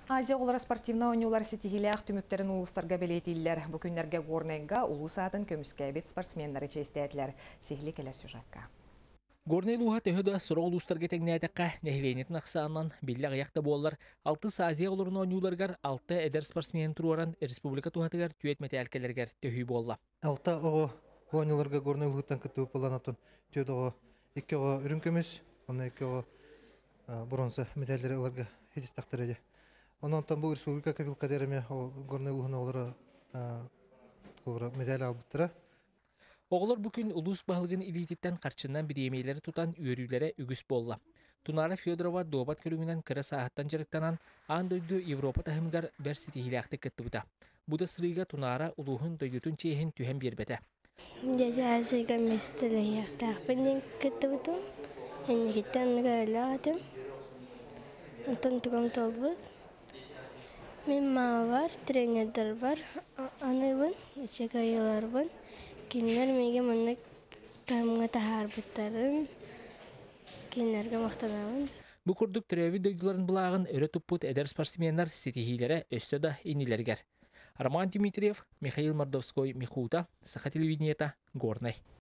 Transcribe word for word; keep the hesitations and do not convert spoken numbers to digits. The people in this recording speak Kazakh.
Азия олар спортивна ойнулар сетихилях түміктерін улустарға белетейлер. Бүкіндерге горнайга улус атын көміскәбет спортсмендері честәділер. Сихли келер сюжетка. Горнай луға төһөді сұра улустарға тәңнәдіққа нәхиленетін ақсағынан белі аяқта болылар. Алты Азия оларын ойнуларғар, алты әдер спортсмен тұруаран республика туғатығар түйет мәтәлкелергер төхүй болла. Алты оғы ойнуларға горнай луғыттан күтті боланатын түйет оғы екі оғы үрін көмес, оны екі оғы бронза медальдері оларға хедистақтыр еді. Онан бұл республика кабилкадеріме горнай луғына олары медаль албыттыра. Оғылар бүкін улус бағылығын илитеттен қарчыннан бір емейлері тұтан үйерілері үгіс болла. Тунара Федорова добат көріңінен кірі сағаттан жарықтанан аңдойды Европа тахымгар бір сетихилақты күтті бұда. Бұда сырыға Тунара улуғын дойдутын чейхін түйен бербеті. Дежа асыға местілі яқтақпен күтті бұдым. Әнекеттен көрілі ағатым. Ұтын тұғым толбыз. Мен ма бар, тренердер бар, аны бұн, ішек айылар бұн. Кинлер меге мұнны тамға тахар бұттарын, кинлерге мақтанамын. Бұ күрдік түрәві дөйділарын бұлағын өрі тұппыт әдер спортсменлер сетихилері өсті да инилергер. Роман Дмитриев, Михаил Мордовской, Михута, Саха телевидениета, Горный.